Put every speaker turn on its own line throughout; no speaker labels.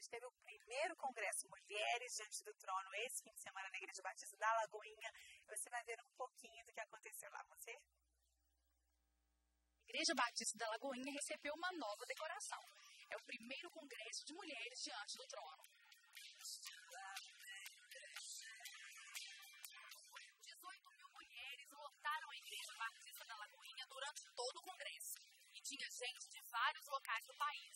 gente teve o primeiro Congresso Mulheres Diante do Trono esse fim de semana na Igreja Batista da Lagoinha. Você vai ver um pouquinho do que aconteceu lá, você?
A Igreja Batista da Lagoinha recebeu uma nova decoração. É o primeiro Congresso de Mulheres Diante do Trono. 18 mil mulheres lotaram a Igreja Batista da Lagoinha durante todo o Congresso. E tinha gente de vários locais do país.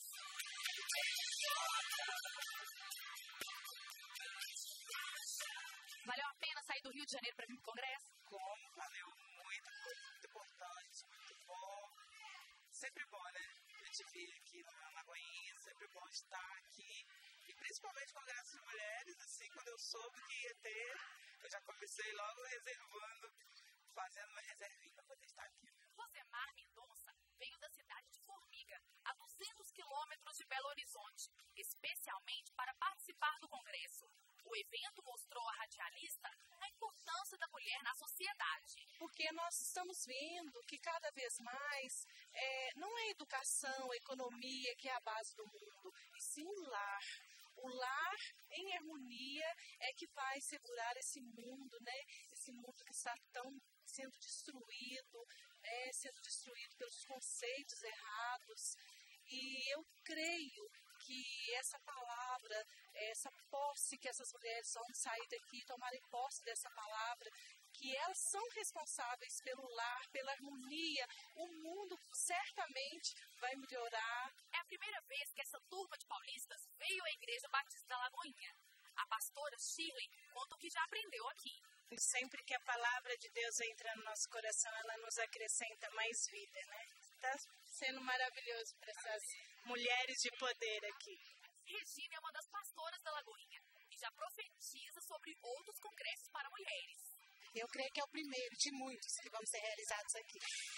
Valeu a pena sair do Rio de Janeiro para vir para o Congresso?
Como? Valeu muito, foi muito importante, muito bom. Sempre bom, né? A gente vir aqui na Lagoinha, sempre bom estar aqui. E principalmente o Congresso de Mulheres, assim, quando eu soube que ia ter, eu já comecei logo reservando, fazendo uma reservinha para poder estar aqui.
Rosemar Mendonça veio da cidade de Formiga, a 200 quilômetros de Belo Horizonte, especialmente para participar do Congresso. O evento mostrou à radialista a importância da mulher na sociedade.
Porque nós estamos vendo que cada vez mais não é a educação, a economia que é a base do mundo, e sim o lar. O lar em harmonia é que vai segurar esse mundo, né? Esse mundo que está sendo destruído pelos conceitos errados. E eu creio que essa palavra, essa posse que essas mulheres vão sair daqui, tomarem posse dessa palavra, que elas são responsáveis pelo lar, pela harmonia, o mundo certamente vai melhorar.
É a primeira vez que essa turma de paulistas veio à Igreja Batista da Lagoinha. A pastora Shirley conta o que já aprendeu aqui.
Sempre que a palavra de Deus entra no nosso coração, ela nos acrescenta mais vida, né? Está sendo maravilhoso para essas mulheres de poder aqui.
Regina é uma das pastoras da Lagoinha e já profetiza sobre outros congressos para mulheres.
Eu creio que é o primeiro de muitos que vão ser realizados aqui.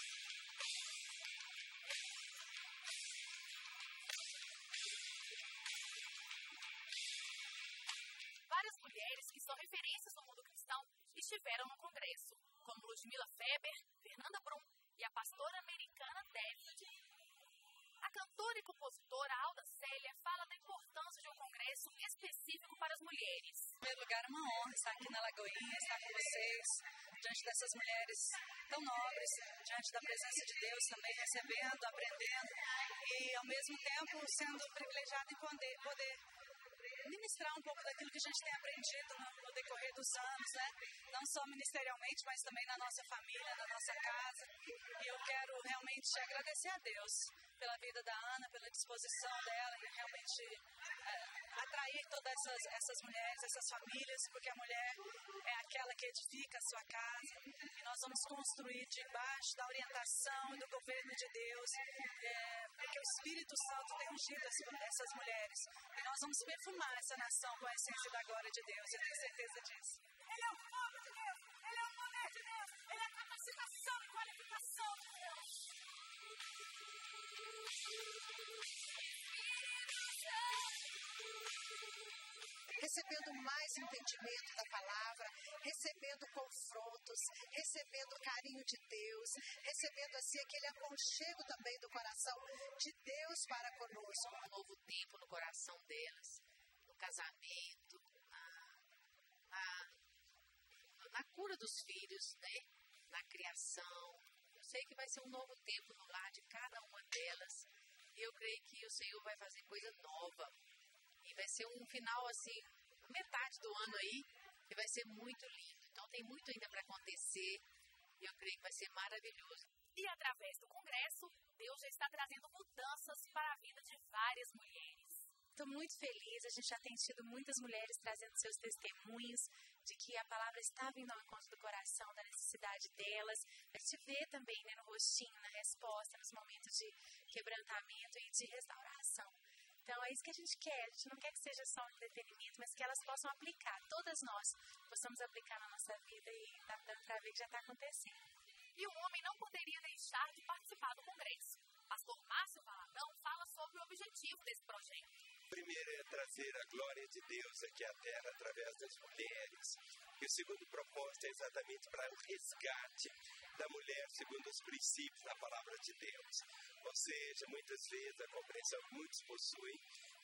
Várias mulheres que são referências no mundo cristão estiveram no congresso, como Ludmila Feber, Fernanda Brum e a pastora americana David. A cantora e compositora Alda Célia fala da importância de um congresso específico para as mulheres.
Em primeiro lugar, é uma honra estar aqui na Lagoinha, estar com vocês, diante dessas mulheres tão nobres, diante da presença de Deus também, recebendo, aprendendo e, ao mesmo tempo, sendo privilegiado em poder ministrar um pouco daquilo que a gente tem aprendido no decorrer dos anos, né? Não só ministerialmente, mas também na nossa família, na nossa casa. E eu quero realmente agradecer a Deus pela vida da Ana, pela disposição dela e realmente atrair todas essas mulheres, essas famílias, porque a mulher é aquela que edifica a sua casa e nós vamos construir debaixo da orientação e do governo de Deus, porque o Espírito Santo tem ungido essas mulheres e nós vamos perfumar essa nação com a essência da glória de Deus, eu tenho certeza disso.
Ele é o povo de Deus, ele é o poder de Deus, ele é a capacitação e qualificação de Deus.
Recebendo mais entendimento da palavra, recebendo confrontos, recebendo o carinho de Deus, recebendo assim aquele aconchego também do coração de Deus para conosco.
Um novo tempo no coração delas, no casamento, na cura dos filhos, né? Na criação. Eu sei que vai ser um novo tempo no lar de cada uma delas e eu creio que o Senhor vai fazer coisa nova. E vai ser um final, assim, metade do ano aí, que vai ser muito lindo. Então tem muito ainda para acontecer e eu creio que vai ser maravilhoso.
E através do Congresso, Deus já está trazendo mudanças para a vida de várias mulheres.
Estou muito feliz, a gente já tem tido muitas mulheres trazendo seus testemunhos de que a palavra está vindo ao encontro do coração, da necessidade delas. A gente vê também, né, no rostinho, na resposta, nos momentos de quebrantamento e de restauração. Então é isso que a gente quer, a gente não quer que seja só um entretenimento, mas que elas possam aplicar, todas nós possamos aplicar na nossa vida e está dando para ver que já está acontecendo.
E o homem não poderia deixar de participar do Congresso. Pastor Márcio Valadão fala sobre o objetivo desse projeto.
Primeiro é trazer a glória de Deus aqui à Terra através das mulheres. E o segundo propósito é exatamente para o resgate da mulher segundo os princípios da palavra de Deus. Ou seja, muitas vezes a compreensão que muitos possuem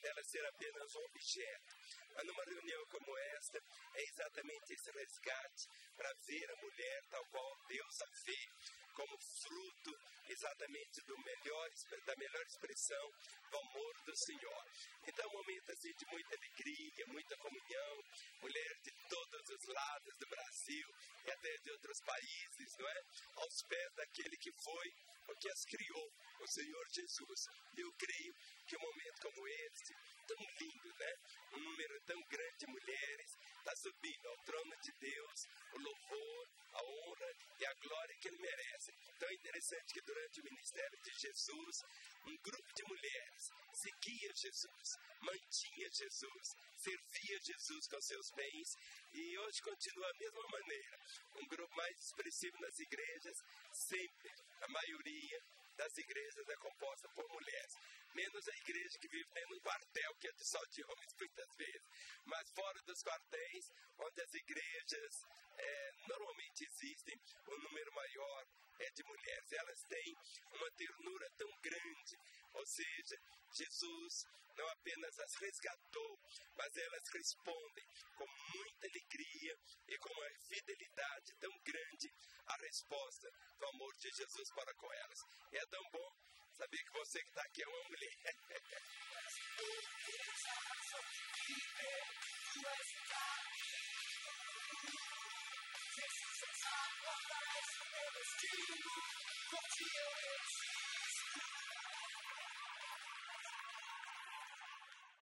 dela ser apenas um objeto. Mas numa reunião como esta, é exatamente esse resgate para ver a mulher tal qual Deus a vê, como fruto exatamente da melhor expressão do amor do Senhor. Então, um momento assim de muita alegria, muita comunhão, mulher de todos os lados do Brasil e até de outros países, não é? Aos pés daquele que foi o que as criou, o Senhor Jesus. Eu creio que um momento como este, tão lindo, né? Um número tão grande de mulheres está subindo ao trono de Deus, o louvor, a honra e a glória que Ele merece. Então é interessante que durante o ministério de Jesus, um grupo de mulheres seguia Jesus, mantinha Jesus, servia Jesus com seus bens e hoje continua da mesma maneira. Um grupo mais expressivo nas igrejas, sempre, a maioria das igrejas é composta por mulheres. Menos a igreja que vive dentro de um quartel, que é de só de homens muitas vezes. Mas fora dos quartéis, onde as igrejas normalmente existem, o número maior é de mulheres. Elas têm uma ternura tão grande, ou seja, Jesus não apenas as resgatou, mas elas respondem com muita alegria e com uma fidelidade tão grande à resposta do amor de Jesus para com elas. E é tão bom saber que você que está aqui é uma mulher.